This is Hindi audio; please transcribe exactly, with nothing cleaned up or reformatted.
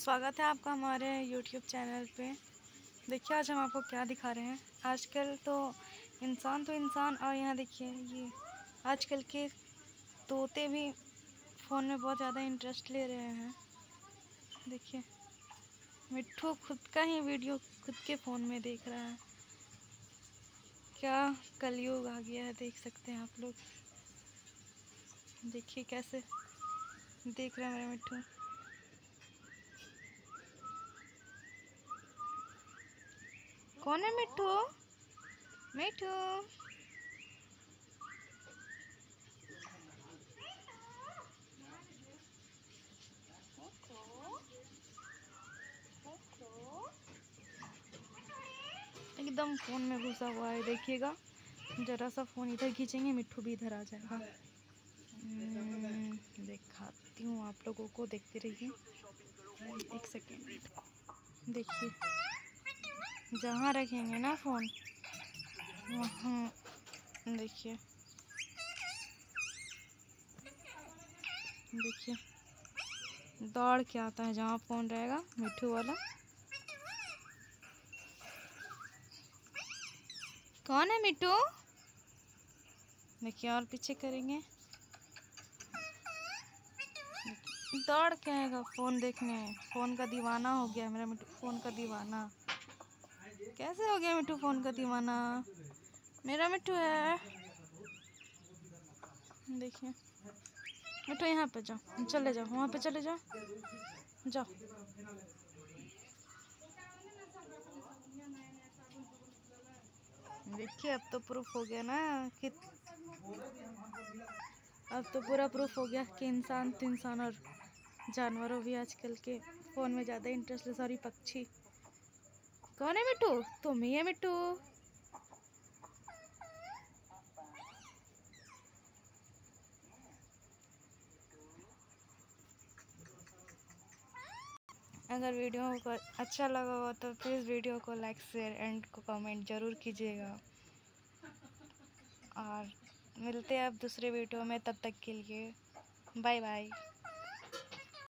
स्वागत है आपका हमारे यूट्यूब चैनल पे। देखिए आज हम आपको क्या दिखा रहे हैं। आजकल तो इंसान तो इंसान और यहाँ देखिए ये आजकल के तोते भी फ़ोन में बहुत ज़्यादा इंटरेस्ट ले रहे हैं। देखिए मिट्ठू खुद का ही वीडियो खुद के फ़ोन में देख रहा है। क्या कलयुग आ गया है, देख सकते हैं आप लोग। देखिए कैसे देख रहा है मेरा मिट्ठू। कौन है मिट्ठू? मिट्ठू एकदम फ़ोन में घुसा हुआ है। देखिएगा जरा सा फ़ोन इधर खींचेंगे मिट्ठू भी इधर आ जाएगा। दिखाती हूँ आप लोगों को, देखते रहिए एक सेकेंड। देखिए जहाँ रखेंगे ना फ़ोन वहाँ देखिए देखिए दौड़ के आता है जहाँ फ़ोन रहेगा मिट्ठू वाला। कौन है मिट्टू? देखिए और पीछे करेंगे, दौड़ के आएगा फ़ोन देखने। फ़ोन का दीवाना हो गया मेरा मिट्टू, फ़ोन का दीवाना। कैसे हो गया मिट्टू फ़ोन का दीवाना? मेरा मिट्टू है। देखिए मिट्टू यहाँ पे जाओ, चले जाओ वहाँ पे, चले जाओ जाओ। देखिए अब तो प्रूफ हो गया ना कि अब तो पूरा प्रूफ हो गया कि इंसान तो इंसान और जानवरों भी आजकल के फ़ोन में ज़्यादा इंटरेस्ट ले। सॉरी पक्षी। कौन है मिट्टू? तुम ही है मिट्टू। अगर वीडियो को अच्छा लगा हो तो प्लीज़ वीडियो को लाइक शेयर एंड को कमेंट ज़रूर कीजिएगा। और मिलते हैं अब दूसरे वीडियो में, तब तक के लिए बाय बाय।